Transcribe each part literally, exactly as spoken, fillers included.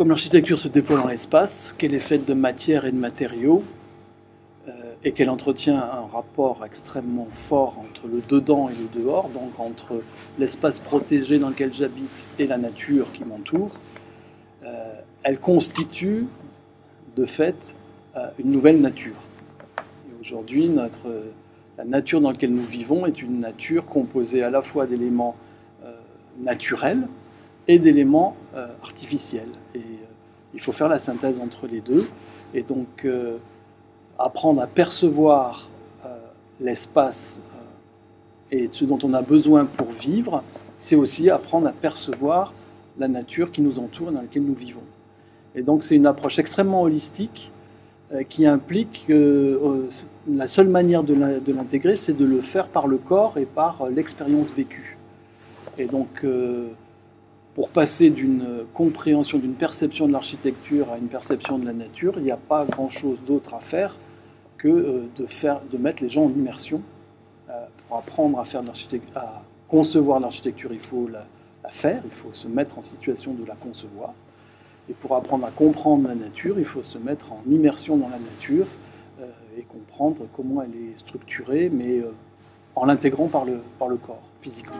Comme l'architecture se déploie dans l'espace, qu'elle est faite de matière et de matériaux, euh, et qu'elle entretient un rapport extrêmement fort entre le dedans et le dehors, donc entre l'espace protégé dans lequel j'habite et la nature qui m'entoure, euh, elle constitue de fait euh, une nouvelle nature. Et aujourd'hui, notre, la nature dans laquelle nous vivons est une nature composée à la fois d'éléments euh, naturels et d'éléments euh, artificiels. Et euh, il faut faire la synthèse entre les deux. Et donc, euh, apprendre à percevoir euh, l'espace euh, et ce dont on a besoin pour vivre, c'est aussi apprendre à percevoir la nature qui nous entoure et dans laquelle nous vivons. Et donc, c'est une approche extrêmement holistique euh, qui implique que euh, la seule manière de l'intégrer, c'est de le faire par le corps et par euh, l'expérience vécue. Et donc, euh, pour passer d'une compréhension, d'une perception de l'architecture à une perception de la nature, il n'y a pas grand-chose d'autre à faire que de, faire, de mettre les gens en immersion. Euh, pour apprendre à, faire de l'architecture, à concevoir l'architecture, il faut la, la faire, il faut se mettre en situation de la concevoir. Et pour apprendre à comprendre la nature, il faut se mettre en immersion dans la nature euh, et comprendre comment elle est structurée, mais euh, en l'intégrant par le, par le corps, physiquement.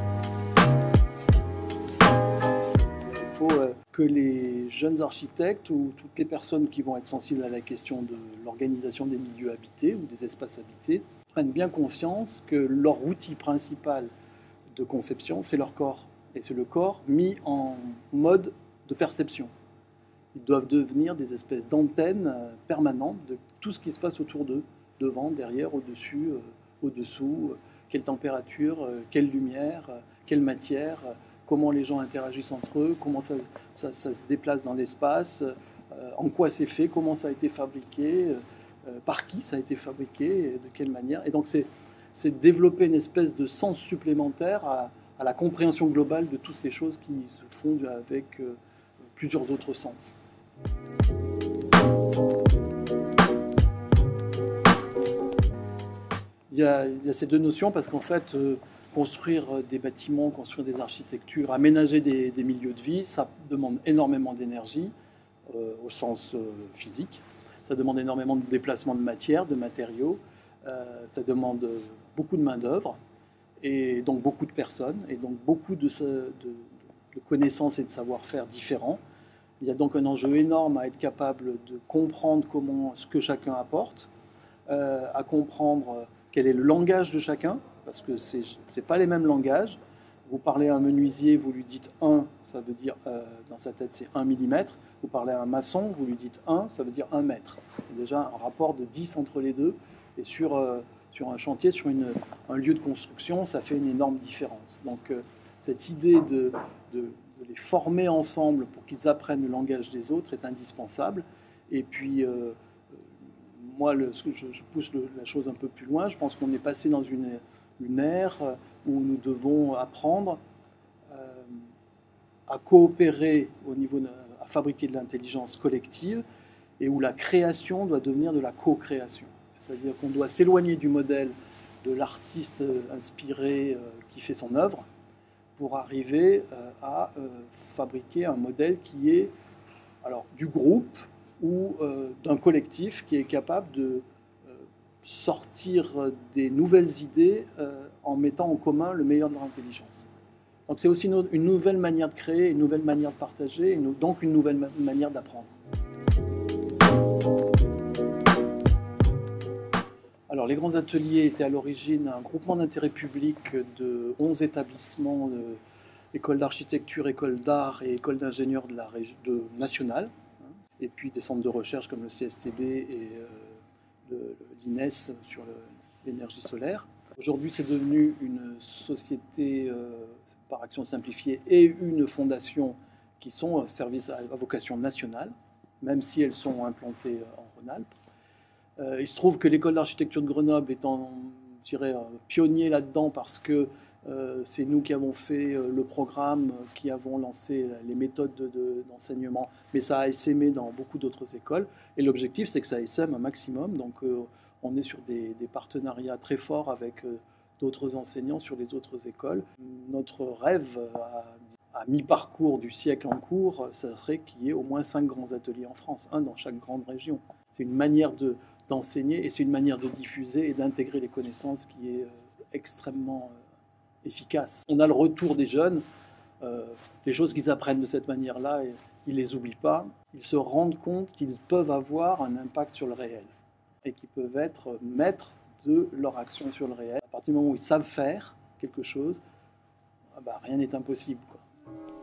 Il faut euh, que les jeunes architectes ou toutes les personnes qui vont être sensibles à la question de l'organisation des milieux habités ou des espaces habités prennent bien conscience que leur outil principal de conception, c'est leur corps. Et c'est le corps mis en mode de perception. Ils doivent devenir des espèces d'antennes permanentes de tout ce qui se passe autour d'eux, devant, derrière, au-dessus, euh, au-dessous, euh, quelle température, euh, quelle lumière, euh, quelle matière, euh, comment les gens interagissent entre eux, comment ça, ça, ça se déplace dans l'espace, euh, en quoi c'est fait, comment ça a été fabriqué, euh, par qui ça a été fabriqué, et de quelle manière. Et donc c'est, c'est développer une espèce de sens supplémentaire à, à la compréhension globale de toutes ces choses qui se font avec euh, plusieurs autres sens. Il y a, il y a ces deux notions parce qu'en fait, euh, construire des bâtiments, construire des architectures, aménager des, des milieux de vie, ça demande énormément d'énergie euh, au sens euh, physique. Ça demande énormément de déplacement de matière, de matériaux. Euh, ça demande beaucoup de main-d'œuvre et donc beaucoup de personnes et donc beaucoup de, de, de connaissances et de savoir-faire différents. Il y a donc un enjeu énorme à être capable de comprendre comment, ce que chacun apporte, euh, à comprendre quel est le langage de chacun, parce que ce n'est pas les mêmes langages. Vous parlez à un menuisier, vous lui dites un, ça veut dire, euh, dans sa tête, c'est un millimètre. Vous parlez à un maçon, vous lui dites un, ça veut dire un mètre. C'est déjà un rapport de dix entre les deux. Et sur, euh, sur un chantier, sur une, un lieu de construction, ça fait une énorme différence. Donc euh, cette idée de, de, de les former ensemble pour qu'ils apprennent le langage des autres est indispensable. Et puis, euh, moi, le, je, je pousse le, la chose un peu plus loin. Je pense qu'on est passé dans une, une ère où nous devons apprendre euh, à coopérer au niveau de, à fabriquer de l'intelligence collective et où la création doit devenir de la co-création. C'est-à-dire qu'on doit s'éloigner du modèle de l'artiste inspiré euh, qui fait son œuvre pour arriver euh, à euh, fabriquer un modèle qui est alors, du groupe ou euh, d'un collectif qui est capable de euh, sortir des nouvelles idées euh, en mettant en commun le meilleur de leur intelligence. Donc c'est aussi une, une nouvelle manière de créer, une nouvelle manière de partager, une, donc une nouvelle ma- manière d'apprendre. Alors les grands ateliers étaient à l'origine un groupement d'intérêt public de onze établissements, de, écoles d'architecture, écoles d'art et écoles d'ingénieurs de la région de, nationale. Et puis des centres de recherche comme le C S T B et euh, l'I N E S sur le, l'énergie solaire. Aujourd'hui, c'est devenu une société euh, par action simplifiée et une fondation qui sont services à, à vocation nationale, même si elles sont implantées en Rhône-Alpes. Euh, il se trouve que l'école d'architecture de Grenoble est en, je dirais, pionnier là-dedans parce que Euh, c'est nous qui avons fait euh, le programme, qui avons lancé les méthodes de, de, d'enseignement, mais ça a essaimé dans beaucoup d'autres écoles. Et l'objectif, c'est que ça essaime un maximum. Donc, euh, on est sur des, des partenariats très forts avec euh, d'autres enseignants sur les autres écoles. Notre rêve à, à mi-parcours du siècle en cours, ça serait qu'il y ait au moins cinq grands ateliers en France, un dans chaque grande région. C'est une manière de, d'enseigner et c'est une manière de diffuser et d'intégrer les connaissances qui est euh, extrêmement euh, efficace. On a le retour des jeunes, euh, les choses qu'ils apprennent de cette manière-là, et ils ne les oublient pas, ils se rendent compte qu'ils peuvent avoir un impact sur le réel et qu'ils peuvent être maîtres de leur action sur le réel. À partir du moment où ils savent faire quelque chose, ah bah, rien n'est impossible, quoi.